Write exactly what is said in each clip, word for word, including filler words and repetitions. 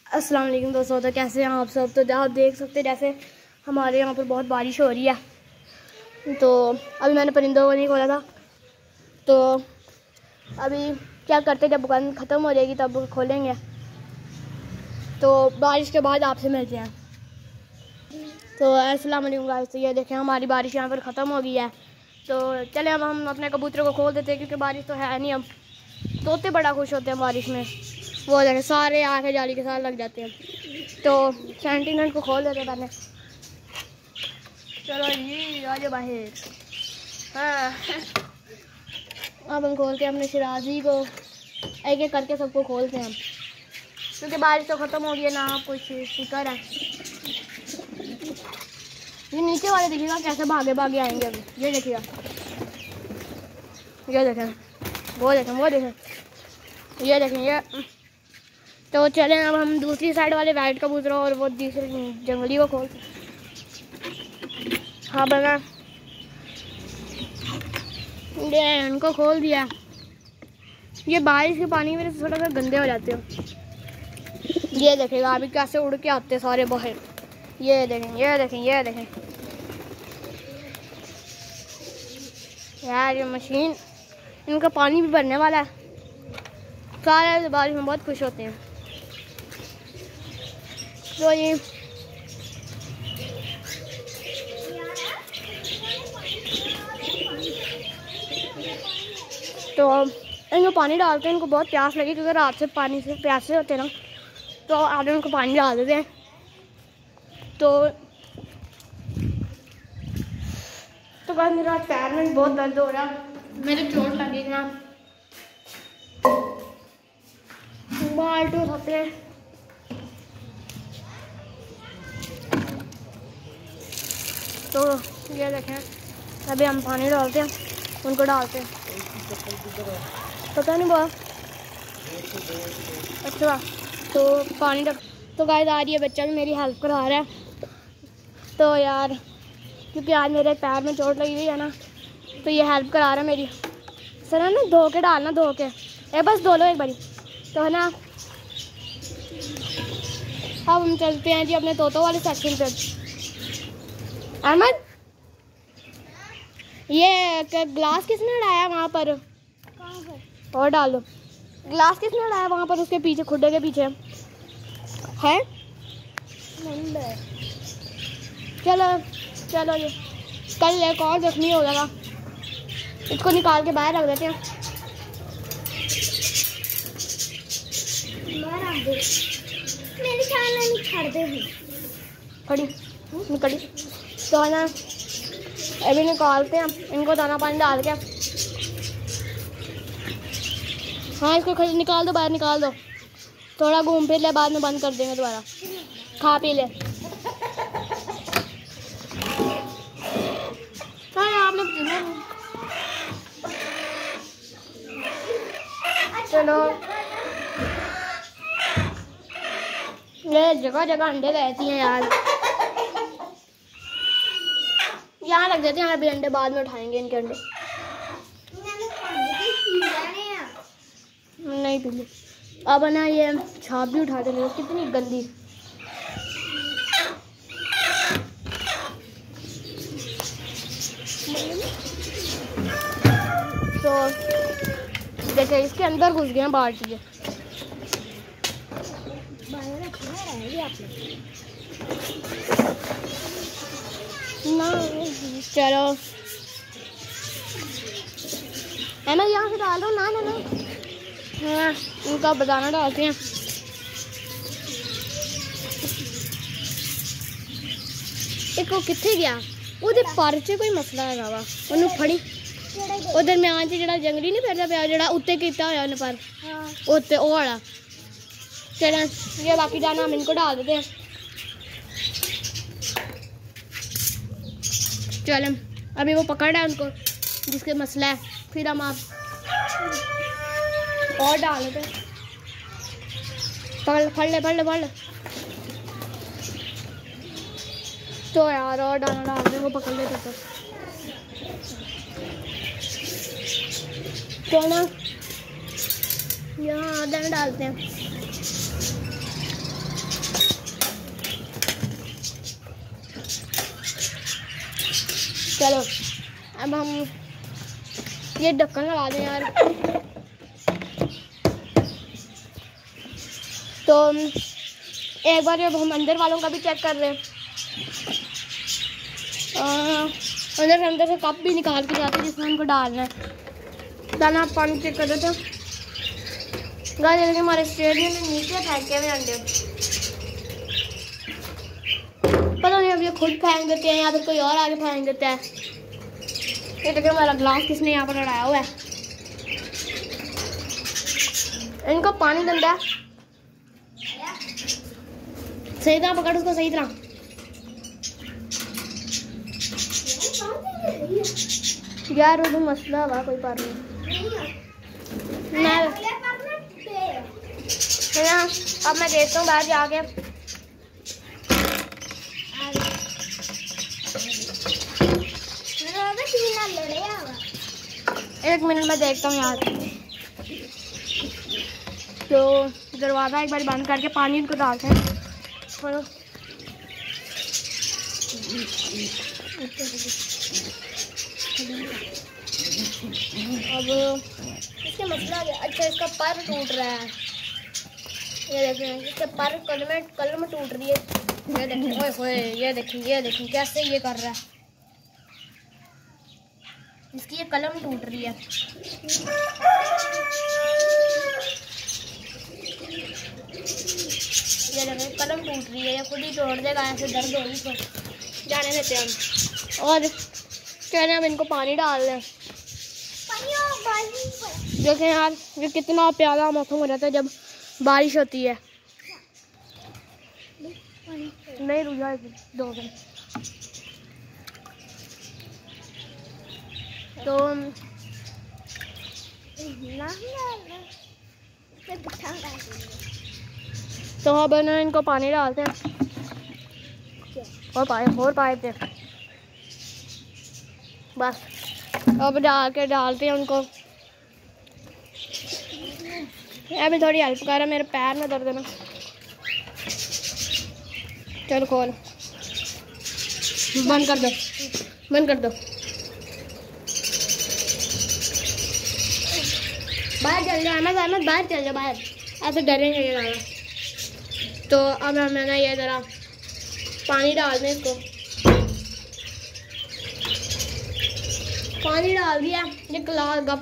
अस्सलाम वालेकुम दोस्तों, तो कैसे हैं आप सब। तो आप देख सकते हैं जैसे हमारे यहाँ पर बहुत बारिश हो रही है। तो अभी मैंने परिंदों को नहीं खोला था, तो अभी क्या करते जब दुकान ख़त्म हो जाएगी तब खोलेंगे। तो बारिश के बाद आपसे मिलते हैं। तो अस्सलाम वालेकुम गाइस, तो ये देखें हमारी बारिश यहाँ पर ख़त्म हो गई है। तो चले अब हम अपने कबूतरों को खोल देते हैं, क्योंकि बारिश तो है नहीं। अब तोते बड़ा खुश होते हैं बारिश में, वो देखें सारे आके जाली के साथ लग जाते हैं। तो सेंटिनेंट को खोल देते हैं पहले। चलो जी आ जाओ बाहर। हाँ अब हम खोलते हैं अपने शराजी को, एक एक करके सबको खोलते हैं हम, क्योंकि बारिश तो ख़त्म हो गई है ना। कुछ फिक्र है। ये नीचे वाले देखिएगा कैसे भागे भागे आएंगे अभी। ये देखिएगा, ये देखें, वो देखें, वो देखें, ये देखें ये। तो चलें अब हम दूसरी साइड वाले वाइट कबूतरों और वो दूसरे जंगली को खोल। हाँ बना ये उनको खोल दिया। ये बारिश के पानी में थोड़ा सा गंदे हो जाते हो। ये देखेगा अभी कैसे उड़ के आते हैं सारे बाहर। ये देखें, ये देखें, ये देखें यार, ये मशीन इनका पानी भी भरने वाला है। सारे बारिश में बहुत खुश होते हैं। तो ये तो इनको पानी डालते हैं। इनको बहुत प्यास लगी, क्योंकि रात से पानी से प्यासे होते हैं ना, तो आधे उनको पानी डाल देते हैं। तो तो बाद मेरा पैर में बहुत दर्द हो रहा है, मेरे चोट लगी ना, बाल टूट होते हैं। तो ये देखें अभी हम पानी डालते हैं, उनको डालते हैं। पता नहीं बहुत अच्छा। तो पानी रख तो गाइस आ रही है, बच्चा भी मेरी हेल्प करा रहा है। तो यार क्योंकि आज मेरे पैर में चोट लगी हुई है ना, तो ये हेल्प करा रहा है मेरी। सर है ना, धो के डालना, धो के ए बस धो लो एक बारी, तो है ना। अब हम चलते हैं जी अपने तोतों वाले सेक्शन पे। अहमद, ये ग्लास किसने हटाया वहाँ पर? कहाँ पर? और डाल दो। ग्लास किसने हटाया वहाँ पर, उसके पीछे, खुड्डे के पीछे है। चलो चलो, ये कल एक और जख्मी हो जाएगा, इसको निकाल के बाहर रख देते हैं। मेरी नहीं छाड़ दे खड़ी निकली। तो है ना अभी निकालते हैं इनको, दाना पानी डाल के। हाँ इसको खड़ी निकाल दो, बाहर निकाल दो। थोड़ा घूम फिर ले, बाद में बंद कर देंगे दोबारा। खा पी ले। आपने चलो ये जगह जगह अंडे रहती हैं यार, यहाँ रख देते हैं। अभी अंडे बाद में उठाएंगे इनके अंडे। नहीं पीले। अब ना ये छाप भी उठाते हैं, कितनी गंदी। तो देखिए इसके अंदर घुस गए हैं बाल्टी है। ना चलो मैं यहाँ से डाल रहा हूँ। ना ना ना हाँ उनका बताना डालते हैं। एक वो कितने गया, उधर पर च कोई मसला है वा उन्होंने फड़ी। वो दरम्यान से जड़ा जंगली नहीं फिरता पाया, जड़ा उत्ते कीता होया उन्हें पर उत्ते वो वाला। चलो ये बाकी जाना हम इनको डाल देते हैं। चलो अभी वो पकड़ रहा है उनको जिसके मसला है, फिर हम आप और डाल देते हैं। पकड़ फड़ ले फड़ ले फड़ ले। तो यार और डालना डाल दे, वो पकड़ लेते तो तो ना यहाँ आधा डालते हैं। चलो अब हम ये ढक्कन लगा दें यार। तो एक बार जब हम अंदर वालों का भी चेक कर रहे हैं, अंदर से अंदर से कप भी निकाल के जाते जिसमें उनको डालना है। दाना आप पानी चेक कर रहे थे गाइस, जैसे हमारे स्टेडियम में नीचे फेंके हुए अंडे, पता नहीं अब ये खुद फेंक देते हैं या फिर कोई और आगे फेंक देता है। ये देखिए हमारा ग्लास किसने यहाँ पर लड़ाया हुआ है। इनको पानी गंदा है, सही तरह पकड़ उसको, सही तरह। यार वो मसला हुआ कोई बात नहीं ना। अब मैं देखता हूँ बाहर जाके। एक मिनट में देखता हूँ यार। तो दरवाज़ा एक बार बंद करके पानी इनको डालते हैं। अब इसका मसला है, अच्छा इसका पर टूट रहा है। ये देखें इसके पर कलर में कलर में टूट रही है। ये देखें, ओए होए, ये देखें ये देखें कैसे ये कर रहा है। इसकी ये कलम टूट रही है। ये देखें कलम टूट रही है, ये खुद ही तोड़ देगा, ऐसे दर्द होगी तो जाने देते हैं हम। और कह रहे हैं अब इनको पानी डाल दें। देखें यार ये कितना प्यारा मौसम हो जाता है जब बारिश होती है। नहीं रुक जाए दो मिनट। तो तो अब ना इनको पानी डालते हैं और पाइप और पाइप दे बस। अब डाल के डालते हैं उनको। अभी थोड़ी हेल्प कर रहा है, मेरे पैर में दर्द है ना। चल खोल, बंद कर दो, बंद कर दो। बाहर चल जाओ अहमद, अहमद बाहर चल जाओ, बाहर ऐसे डरेंगे ये ज़्यादा। तो अब हमें ना ये ज़रा पानी डाल दें इसको। पानी डाल दिया, ये ग्लास गप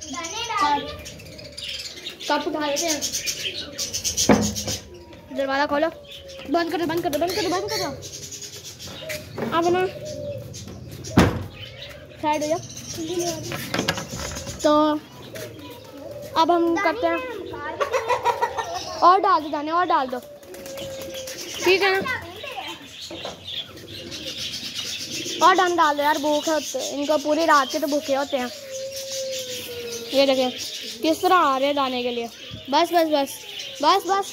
कप उठा लेते हैं। दरवाज़ा खोलो, बंद कर दो, बंद कर दो, बंद कर दो, बंद कर दो। अब ना साइड हो जाओ। तो अब हम करते हैं और डाल दो दाने, और डाल दो, ठीक है ना। और दाने डाल दो यार, भूखे होते हैं इनको, पूरी रात के तो भूखे होते हैं। ये देखें किस तरह आ रहे हैं दाने के लिए। बस बस बस बस बस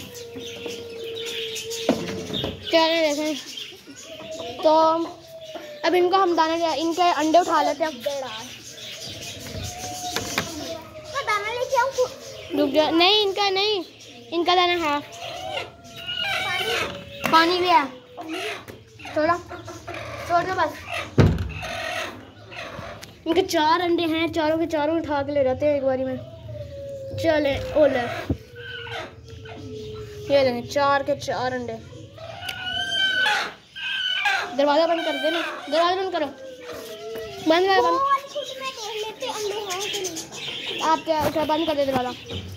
चले देखें। तो अब इनको हम दाने, इनके अंडे उठा लेते हैं। रुक जा, नहीं इनका नहीं, इनका दाना है, पानी भी है, थोड़ा छोड़ दो बस। इनके चार अंडे हैं, चारों के चारों उठा के ले जाते हैं एक बारी में। चले ओले, ये लेंगे चार के चार अंडे। दरवाज़ा बंद कर देना, दरवाज़ा बंद करो, बंद करो, बंद। आप क्या उसे बंद कर दे दरवाज़ा।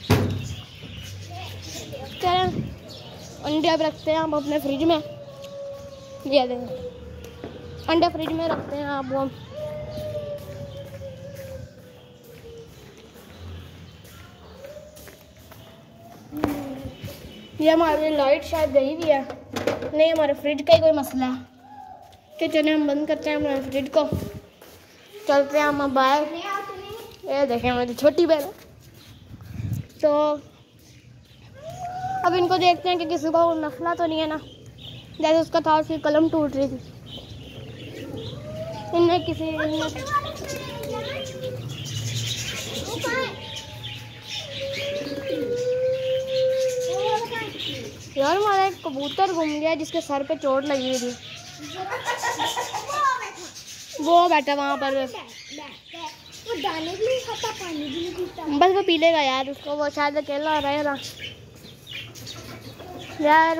चलें अंडे अब रखते हैं हम अपने फ्रिज में। ये देंगे अंडे फ्रिज में रखते हैं आप वो। ये हमारी लाइट शायद गई भी है, नहीं हमारे फ्रिज का ही कोई मसला है। तो चलिए हम बंद करते हैं हमारे फ्रिज को, चलते हैं हम बाहर। ये देखें हमारी छोटी बहन। तो अब इनको देखते हैं कि किसी को मसला तो नहीं है ना। जैसे उसका था, उसकी कलम टूट रही थी, इनने किसी इनने यार हमारा एक कबूतर घूम गया जिसके सर पे चोट लगी हुई थी। वो बैठा वहाँ पर, वो दाने भी नहीं खाता, पानी भी नहीं पीता। बस वो पी लेगा यार, उसको वो शायद अकेला रहेगा यार।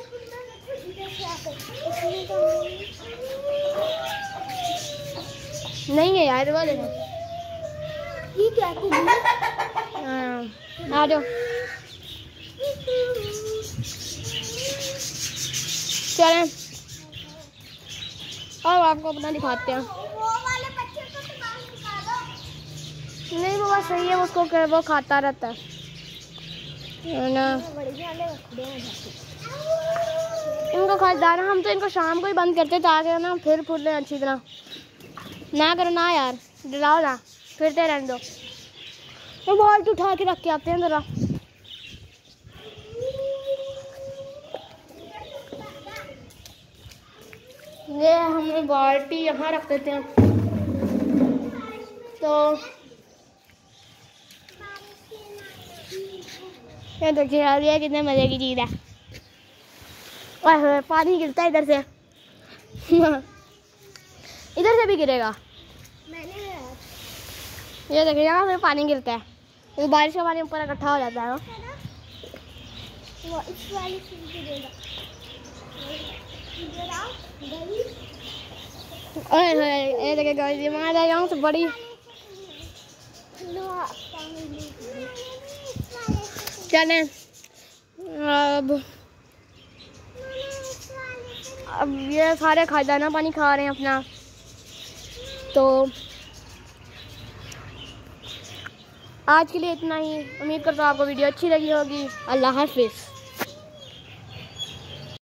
नहीं है यार वो देखो। ये क्या तू आ जाओ चलें और आपको अपना दिखाते हैं। वो वाले बच्चे को तो बाहर निकाल दो। नहीं वो बात सही है, उसको कर, वो खाता रहता है ना। इनको खरीदार हम तो इनको शाम को ही बंद करते ताकि ना फिर फूल लें अच्छी तरह। ना करो ना यार, डराओ ना, फिरते रहने दो। वो बाल्टी उठा के रख के आते हैं ज़रा। ये हमने बाल्टी यहाँ रख देते हैं तो ये देखिए यार, ये कितने मज़े की चीज़ है। ओए पानी गिरता है इधर से इधर से भी गिरेगा। मैंने ये देखिए यहाँ से पानी गिरता है, तो बारिश का पानी ऊपर इकट्ठा हो जाता है। वो इस वाले से गिरेगा। इधर आओ, ओए ओए ये देखिए गाइस, ये मार यहाँ से बड़ी। चलें अब अब ये सारे खादाना पानी खा रहे हैं अपना। तो आज के लिए इतना ही। उम्मीद करता हूँ आपको वीडियो अच्छी लगी होगी। अल्लाह हाफिज़।